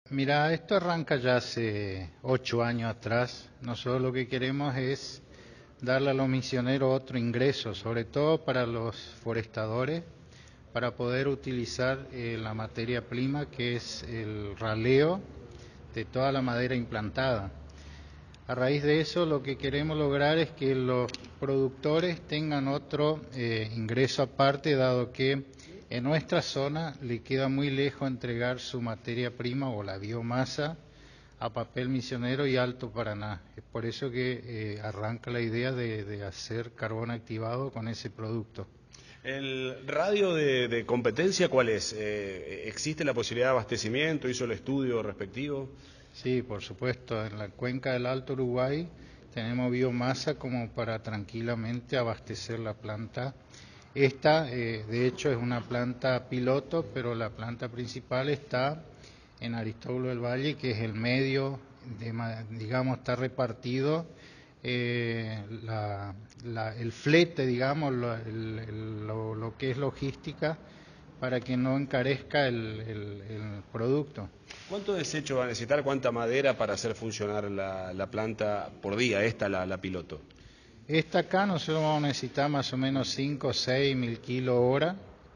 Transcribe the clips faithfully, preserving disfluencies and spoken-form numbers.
Mira, esto arranca ya hace ocho años atrás. Nosotros lo que queremos es darle a los misioneros otro ingreso, sobre todo para los forestadores, para poder utilizar eh, la materia prima que es el raleo de toda la madera implantada. A raíz de eso, lo que queremos lograr es que los productores tengan otro eh, ingreso aparte, dado que en nuestra zona le queda muy lejos entregar su materia prima o la biomasa a Papel Misionero y Alto Paraná. Es por eso que eh, arranca la idea de, de hacer carbón activado con ese producto. ¿El radio de, de competencia cuál es? Eh, ¿Existe la posibilidad de abastecimiento? ¿Hizo el estudio respectivo? Sí, por supuesto. En la cuenca del Alto Uruguay tenemos biomasa como para tranquilamente abastecer la planta. Esta, eh, de hecho, es una planta piloto, pero la planta principal está en Aristóbulo del Valle, que es el medio, de, digamos, está repartido eh, la, la, el flete, digamos, lo, el, el, lo, lo que es logística, para que no encarezca el, el, el producto. ¿Cuánto desecho va a necesitar, cuánta madera para hacer funcionar la, la planta por día, esta, la, la piloto? Esta acá nosotros vamos a necesitar más o menos cinco o seis mil kilos hora,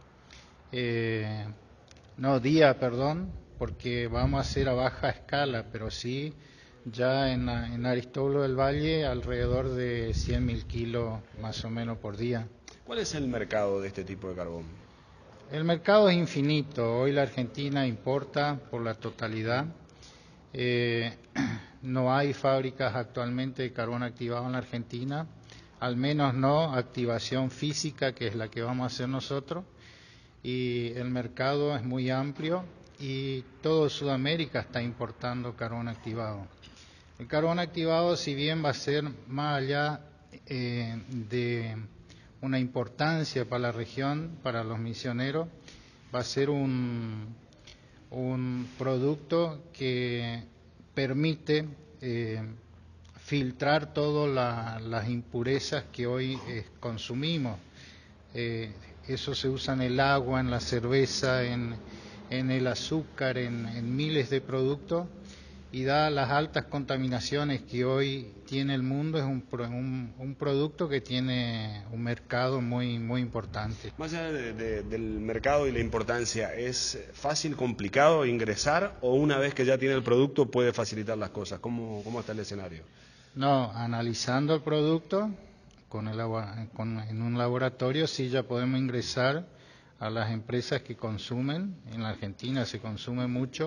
eh, no día, perdón, porque vamos a hacer a baja escala, pero sí ya en, en Aristóbulo del Valle alrededor de cien mil kilos más o menos por día. ¿Cuál es el mercado de este tipo de carbón? El mercado es infinito. Hoy la Argentina importa por la totalidad. Eh, no hay fábricas actualmente de carbón activado en la Argentina, al menos no activación física, que es la que vamos a hacer nosotros, y el mercado es muy amplio y todo Sudamérica está importando carbón activado. El carbón activado, si bien va a ser más allá eh, de una importancia para la región, para los misioneros, va a ser un, un producto que permite eh, filtrar todas la, las impurezas que hoy eh, consumimos. Eh, eso se usa en el agua, en la cerveza, en, en el azúcar, en, en miles de productos, y dadas las altas contaminaciones que hoy tiene el mundo, es un, un, un producto que tiene un mercado muy, muy importante. Más allá de, de, del mercado y la importancia, ¿es fácil, complicado ingresar o una vez que ya tiene el producto puede facilitar las cosas? ¿Cómo, cómo está el escenario? No, analizando el producto con el, con, en un laboratorio sí ya podemos ingresar a las empresas que consumen. En la Argentina se consume mucho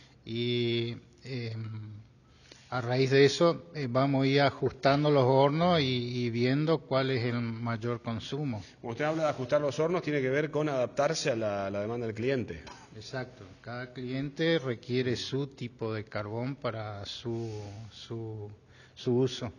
y eh, a raíz de eso eh, vamos a ir ajustando los hornos y, y viendo cuál es el mayor consumo. Cuando usted habla de ajustar los hornos, tiene que ver con adaptarse a la, a la demanda del cliente. Exacto, cada cliente requiere su tipo de carbón para su, su, su uso.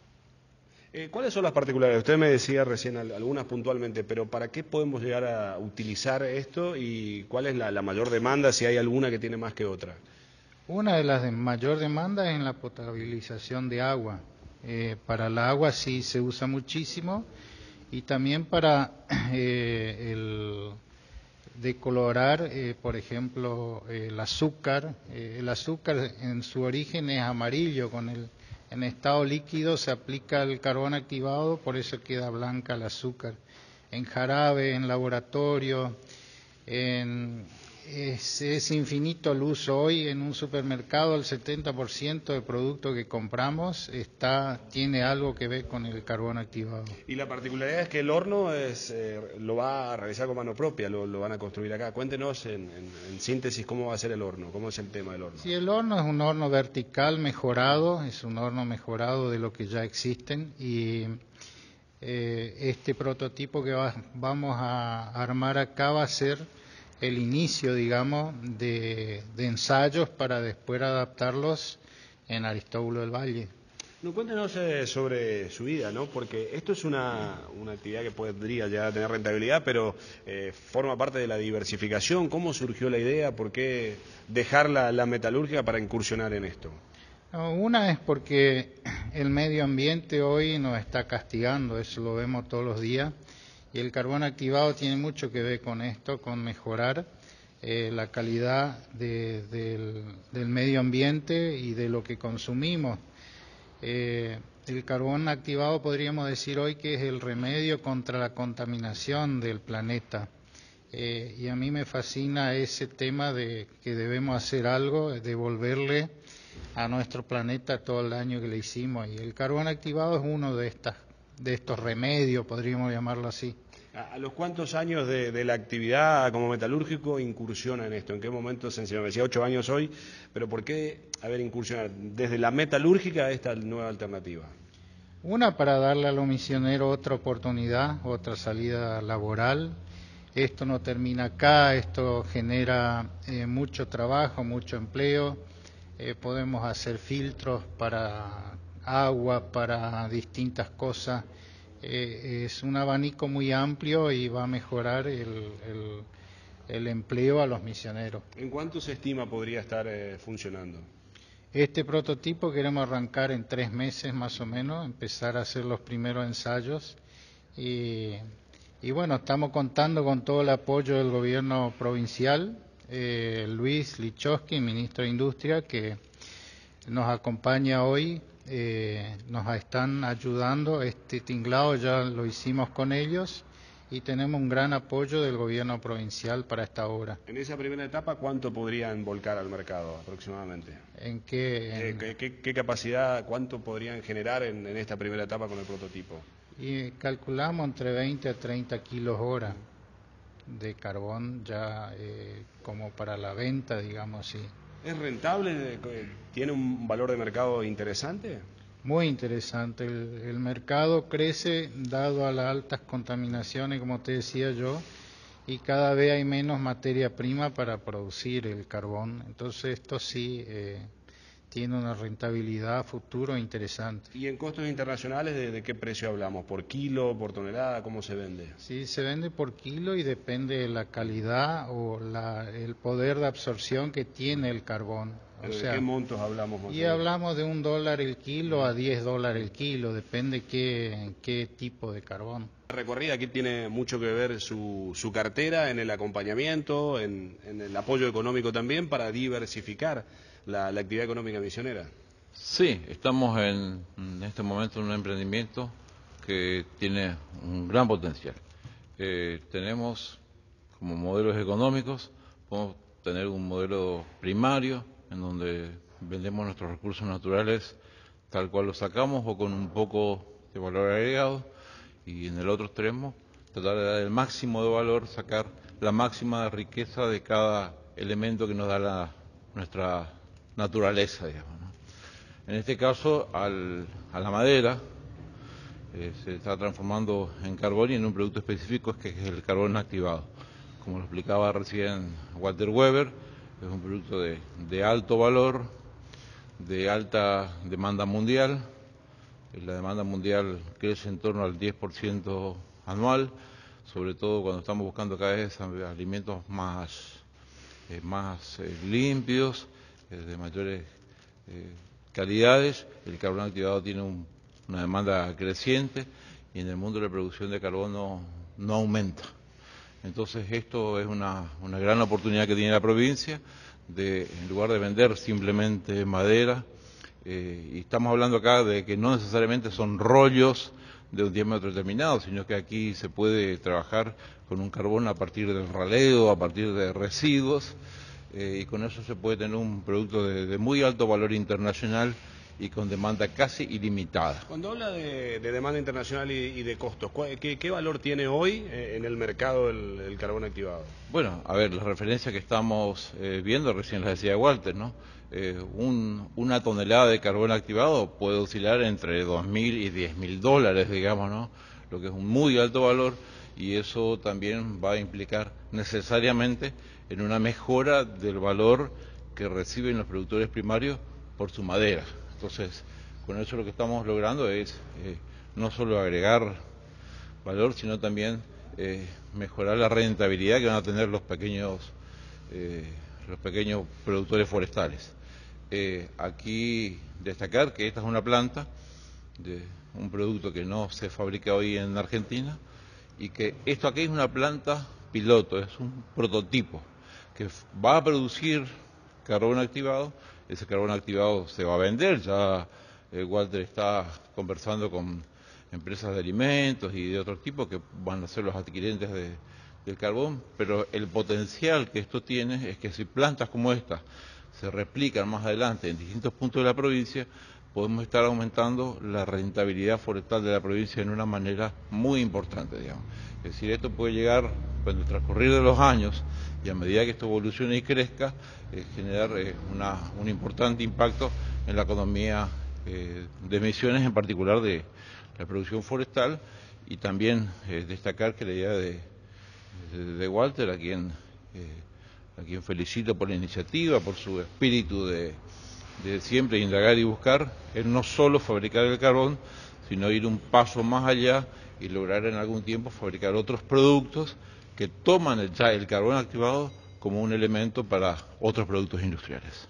Eh, ¿Cuáles son las particularidades? Usted me decía recién algunas puntualmente, pero ¿para qué podemos llegar a utilizar esto y cuál es la, la mayor demanda, si hay alguna que tiene más que otra? Una de las de mayor demanda es en la potabilización de agua. Eh, para el agua sí se usa muchísimo y también para eh, el decolorar, eh, por ejemplo, eh, el azúcar. Eh, el azúcar en su origen es amarillo, con el en estado líquido se aplica el carbón activado, por eso queda blanca el azúcar. En jarabe, en laboratorio, en, es, es infinito el uso. Hoy en un supermercado el setenta por ciento de productos que compramos está, tiene algo que ver con el carbón activado. Y la particularidad es que el horno es, eh, lo va a realizar con mano propia, lo, lo van a construir acá. Cuéntenos en, en, en síntesis cómo va a ser el horno, cómo es el tema del horno. Sí, el horno es un horno vertical mejorado, es un horno mejorado de lo que ya existen y eh, este prototipo que va, vamos a armar acá va a ser el inicio, digamos, de, de ensayos para después adaptarlos en Aristóbulo del Valle. No, cuéntenos eh, sobre su vida, ¿no? Porque esto es una, una actividad que podría llegar a tener rentabilidad, pero eh, forma parte de la diversificación. ¿Cómo surgió la idea? ¿Por qué dejar la, la metalurgia para incursionar en esto? No, una es porque el medio ambiente hoy nos está castigando, eso lo vemos todos los días, y el carbón activado tiene mucho que ver con esto, con mejorar eh, la calidad de, del, del medio ambiente y de lo que consumimos. Eh, el carbón activado podríamos decir hoy que es el remedio contra la contaminación del planeta. Eh, y a mí me fascina ese tema de que debemos hacer algo, devolverle a nuestro planeta todo el daño que le hicimos. Y el carbón activado es uno de, estas, de estos remedios, podríamos llamarlo así. ¿A los cuántos años de, de la actividad como metalúrgico incursiona en esto? ¿En qué momento se enseñó? Me decía ocho años hoy, pero ¿por qué haber incursionado desde la metalúrgica a esta nueva alternativa? Una, para darle a los misioneros otra oportunidad, otra salida laboral. Esto no termina acá, esto genera eh, mucho trabajo, mucho empleo. Eh, podemos hacer filtros para agua, para distintas cosas. Eh, es un abanico muy amplio y va a mejorar el, el, el empleo a los misioneros. ¿En cuánto se estima podría estar eh, funcionando? Este prototipo queremos arrancar en tres meses más o menos, empezar a hacer los primeros ensayos y, y bueno, estamos contando con todo el apoyo del gobierno provincial, eh, Luis Lichowski, ministro de Industria, que nos acompaña hoy, eh, nos están ayudando, este tinglado ya lo hicimos con ellos y tenemos un gran apoyo del gobierno provincial para esta obra. En esa primera etapa, ¿cuánto podrían volcar al mercado aproximadamente? ¿En qué? En... ¿Qué, qué, qué capacidad, cuánto podrían generar en, en esta primera etapa con el prototipo? Y calculamos entre veinte a treinta kilos hora de carbón ya eh, como para la venta, digamos así. ¿Es rentable? ¿Tiene un valor de mercado interesante? Muy interesante. El, el mercado crece dado a las altas contaminaciones, como te decía yo, y cada vez hay menos materia prima para producir el carbón. Entonces esto sí eh, tiene una rentabilidad futuro interesante. ¿Y en costos internacionales de, de qué precio hablamos? ¿Por kilo, por tonelada? ¿Cómo se vende? Sí, se vende por kilo y depende de la calidad o la, el poder de absorción que tiene el carbón. O ¿De sea, qué montos hablamos? Más y hablamos de un dólar el kilo a diez dólares el kilo, depende qué, qué tipo de carbón. La recorrida aquí tiene mucho que ver su, su cartera en el acompañamiento, en, en el apoyo económico también para diversificar la, la actividad económica misionera. Sí, estamos en, en este momento en un emprendimiento que tiene un gran potencial. Eh, tenemos como modelos económicos, podemos tener un modelo primario en donde vendemos nuestros recursos naturales tal cual los sacamos o con un poco de valor agregado, y en el otro extremo tratar de dar el máximo de valor, sacar la máxima riqueza de cada elemento que nos da la, nuestra naturaleza, digamos, ¿no? En este caso, al, a la madera eh, se está transformando en carbón y en un producto específico que es el carbón activado. Como lo explicaba recién Walter Weber, es un producto de, de alto valor, de alta demanda mundial. La demanda mundial crece en torno al diez por ciento anual, sobre todo cuando estamos buscando cada vez alimentos más, eh, más eh, limpios, eh, de mayores eh, calidades. El carbón activado tiene un, una demanda creciente y en el mundo de la producción de carbono no aumenta. Entonces esto es una, una gran oportunidad que tiene la provincia de, en lugar de vender simplemente madera, eh, y estamos hablando acá de que no necesariamente son rollos de un diámetro determinado, sino que aquí se puede trabajar con un carbón a partir del raleo, a partir de residuos, eh, y con eso se puede tener un producto de, de muy alto valor internacional y con demanda casi ilimitada. Cuando habla de, de demanda internacional y, y de costos, ¿qué, ¿qué valor tiene hoy eh, en el mercado el, el carbón activado? Bueno, a ver, las referencias que estamos eh, viendo, recién las decía Walter, ¿no? Eh, un, una tonelada de carbón activado puede oscilar entre dos mil y diez mil dólares, digamos, ¿no? Lo que es un muy alto valor, y eso también va a implicar necesariamente en una mejora del valor que reciben los productores primarios por su madera. Entonces, con eso lo que estamos logrando es eh, no solo agregar valor, sino también eh, mejorar la rentabilidad que van a tener los pequeños, eh, los pequeños productores forestales. Eh, aquí destacar que esta es una planta de un producto que no se fabrica hoy en Argentina, y que esto aquí es una planta piloto, es un prototipo que va a producir carbón activado. Ese carbón activado se va a vender, ya eh, Walter está conversando con empresas de alimentos y de otro tipo que van a ser los adquirentes de, del carbón, pero el potencial que esto tiene es que si plantas como esta se replican más adelante en distintos puntos de la provincia, podemos estar aumentando la rentabilidad forestal de la provincia en una manera muy importante, digamos. Es decir, esto puede llegar, con el transcurrir de los años, y a medida que esto evolucione y crezca, eh, generar eh, una, un importante impacto en la economía eh, de emisiones, en particular de la producción forestal, y también eh, destacar que la idea de, de, de Walter, a quien, eh, a quien felicito por la iniciativa, por su espíritu de, de siempre indagar y buscar, es no solo fabricar el carbón, sino ir un paso más allá y lograr en algún tiempo fabricar otros productos que toman el, ya el carbón activado como un elemento para otros productos industriales.